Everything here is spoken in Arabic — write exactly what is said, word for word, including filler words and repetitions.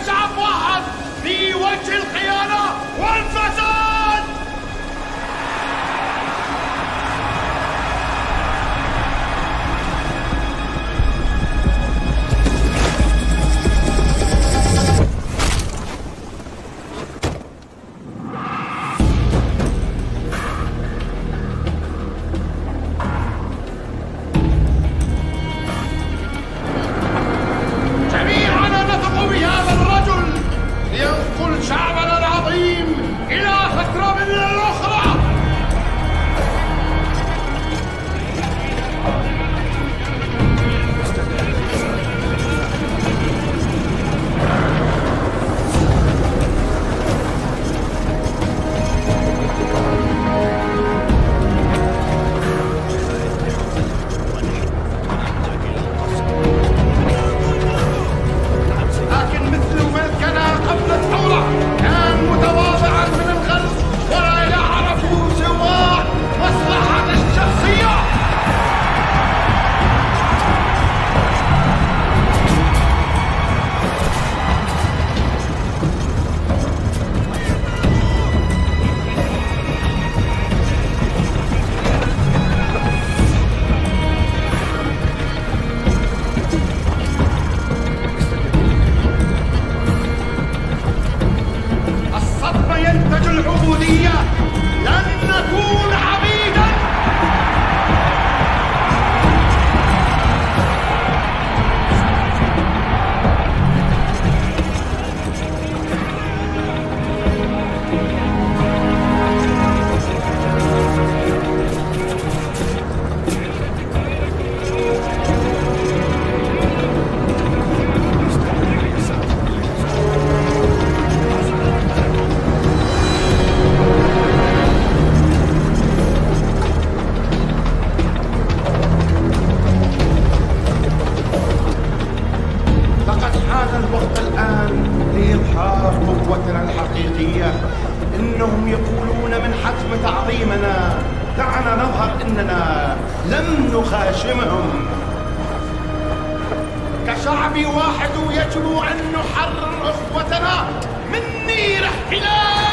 كشعب واحد في وجه الخيانة والفساد. شعبنا العظيم إلى فترة من الأخرى. لكن مثل ملكنا قبل الثورة كان متواضعا من الخلق ولا يعرف سوى مصلحة الشخصية. الصدمة ينتج العبودية، لن نكون عبيدا. لقد حان الوقت الآن لإظهار قوتنا الحقيقية. إنهم يقولون من حتم تعظيمنا. دعنا نظهر إننا لم نخاشمهم. كشعب واحد يجب أن نحرر أخوتنا من نير احتلال.